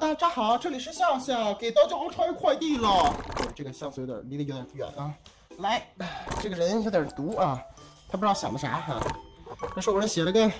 大家好，这里是笑笑，给大家拆快递了。这个像素离得有点远啊。来，这个人有点毒啊，他不知道想的啥哈。那说我这写了个，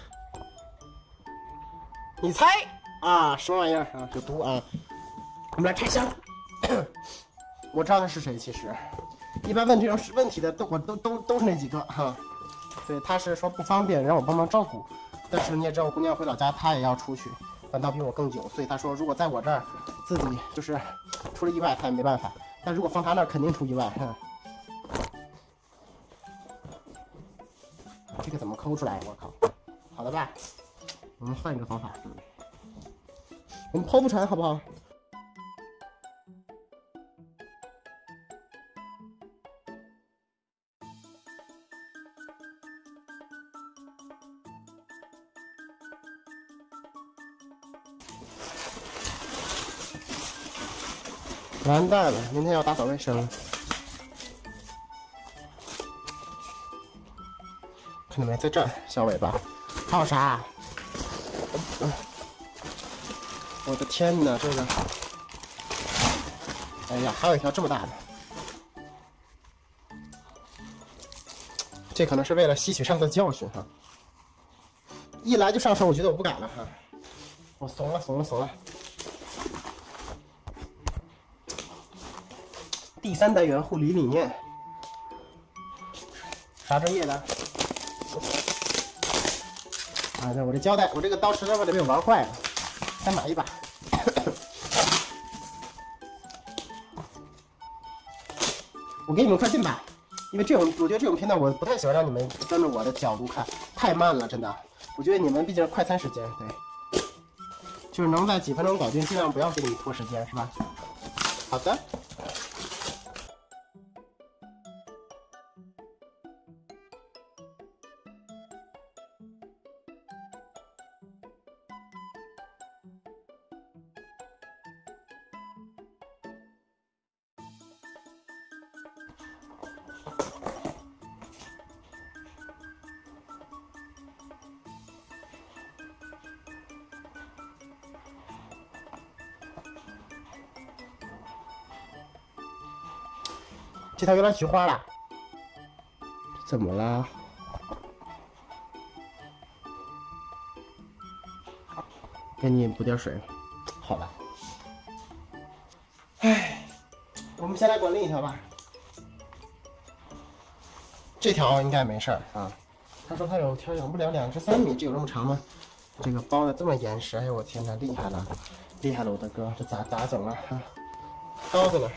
你猜啊，什么玩意儿啊？有毒啊！我们来拆箱。我知道他是谁，其实一般问这种问题的都是那几个哈。所以他是说不方便让我帮忙照顾，但是你也知道我姑娘回老家，她也要出去。反倒比我更久，所以他说，如果在我这儿自己就是出了意外，他也没办法。但如果放他那儿，肯定出意外。这个怎么抠出来？我靠！好了吧，我们换一个方法。我们剖不成，好不好？完蛋了，明天要打扫卫生。看到没，在这儿，小尾巴。还有啥？我的天哪，这个！哎呀，还有一条这么大的。这可能是为了吸取上次教训哈。一来就上手，我觉得我不敢了哈。我怂了。第3单元护理理念，啥专业的？啊，那我这胶带，我这个刀实在是被我玩坏了，再买一把。我给你们快进吧，因为我觉得这种片段我不太喜欢让你们跟着我的角度看，太慢了，真的。我觉得你们毕竟是快餐时间，对，就是能在几分钟搞定，尽量不要给你们拖时间，是吧？好的。这条有点菊花了，这怎么了？给你补点水，好吧。唉，我们先来管另一条吧。这条应该没事儿啊。他说他有条养不了2至3米，这有这么长吗？这个包的这么严实，哎呦我天哪，厉害了，厉害了我的哥，这咋整啊？啊，刀子呢？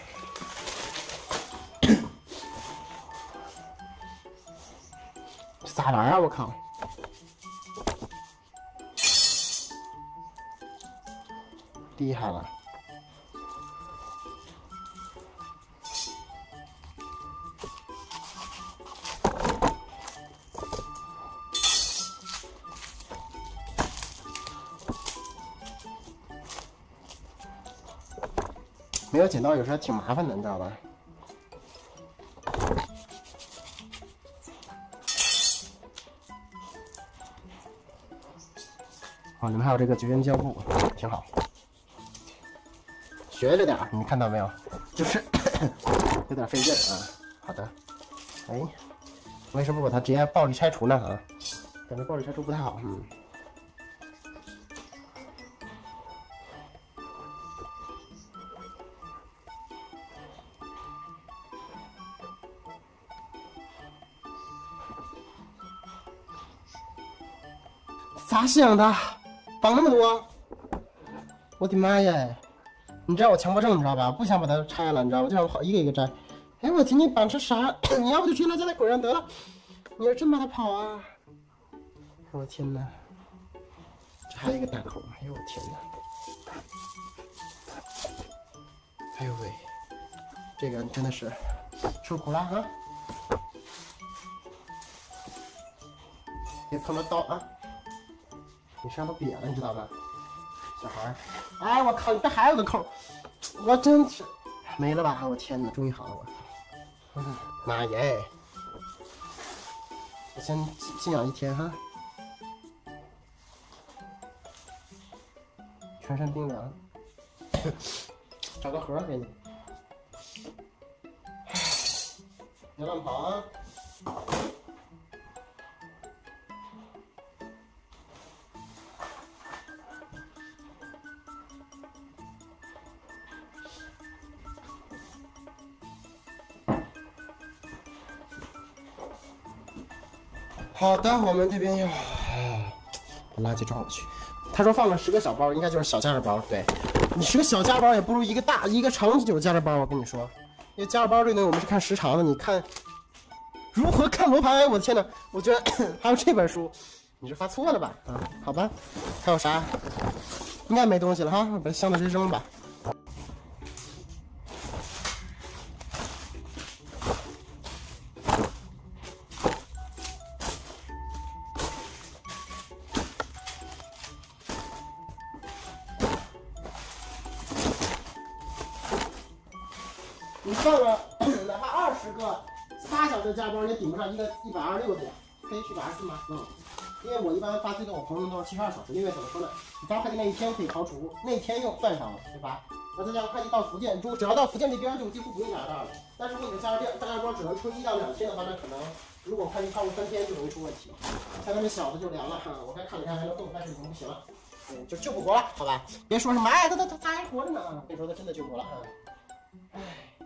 咋玩啊？我靠！厉害了！没有剪刀有时候还挺麻烦的，你知道吧？哦，你们还有这个绝缘胶布，挺好。学着点儿，你看到没有？就是有点费劲啊。好的。哎，为什么不把它直接暴力拆除呢？啊，感觉暴力拆除不太好。咋想的？绑那么多？我的妈呀！你知道我强迫症，你知道吧？不想把它拆了，你知道吗？就想跑一个一个摘。哎，我天，你绑成啥？你要不就去他家再滚上得了。你要真把它跑啊！我天哪！这还有一个大口，哎呦我天哪！哎呦喂，这个真的是受苦了啊！别碰到刀啊！你身上都瘪了，你知道吧？小孩儿，哎，我靠，你这还有个扣，我真是没了吧？我天哪，终于好了，我，妈耶！我先静养1天哈，全身冰凉。 找个盒给你，别乱跑啊！好的，我们这边要把垃圾装回去。他说放了10个小包，应该就是小夹着包。对，你10个小夹包也不如一个长久夹着包。我跟你说，因为夹着包这东西我们是看时长的。你看如何看罗盘？我的天哪！我觉得还有这本书，你是发错了吧？啊，好吧，还有啥？应该没东西了哈，把箱子直接扔吧。你放了哪怕20个8小时加包，也顶不上一个126的呀。可以去124吗？因为我一般发推给我朋友们都是72小时，因为怎么说呢？你发快递那一天可以刨除，那天用算上了，对吧？那再加上快递到福建，只要到福建这边就几乎不用加袋了。但是如果你的加包只能撑1到2天的话，那可能如果快递超过3天就容易出问题。像咱这小的就凉了，我还看了看还能动，但是已经不行了，就救不活了，好吧？别说什么哎，他还活着呢，我跟你说他真的救不活了。哎。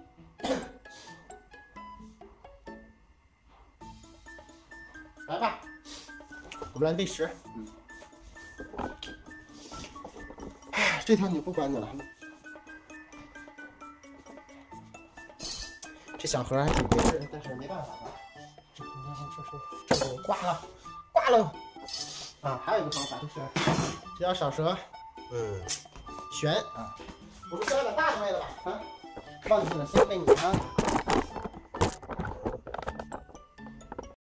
来吧，我们来喂食。这条你不关的了。这小盒还挺别致，但是没办法啊。这挂了。啊，还有一个方法就是这条小蛇，悬啊。我说先把大的喂了吧，啊，忘记了，先喂你啊。